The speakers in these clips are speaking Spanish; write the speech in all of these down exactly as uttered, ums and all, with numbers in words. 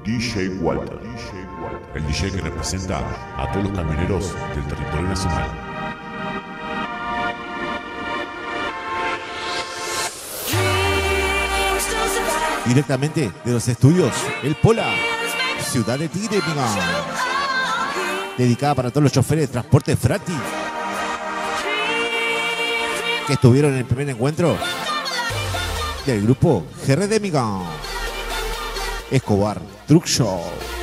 D J Walter, el D J que representa a todos los camioneros del territorio nacional. Directamente de los estudios El Pola, Ciudad de Tigre, dedicada para todos los choferes de transporte Frati que estuvieron en el primer encuentro del grupo G R D Miga, Escobar Truck Show.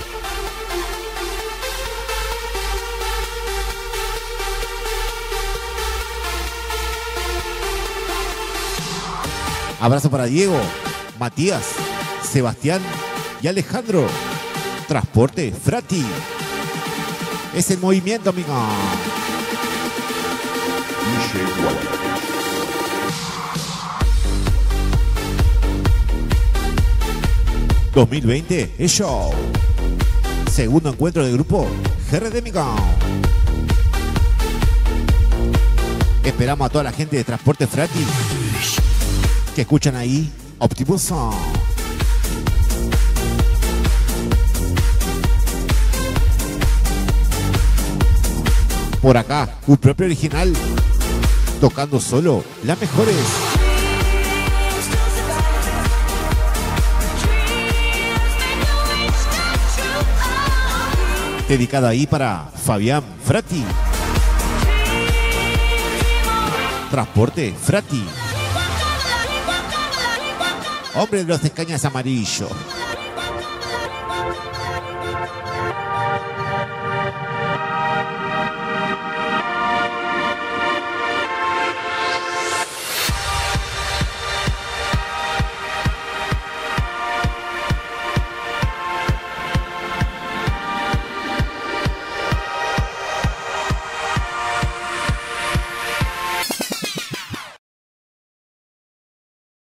Abrazo para Diego, Matías, Sebastián y Alejandro. Transporte Frati. Es el movimiento, amiga. D J Walter. dos mil veinte es show. Segundo encuentro del grupo G R D Miga. Esperamos a toda la gente de Transporte Frati que escuchan ahí Optimus Sound. Por acá, un propio original, tocando solo las mejores. Dedicado ahí para Fabián Frati. Transporte Frati. Hombre de los escañas amarillos.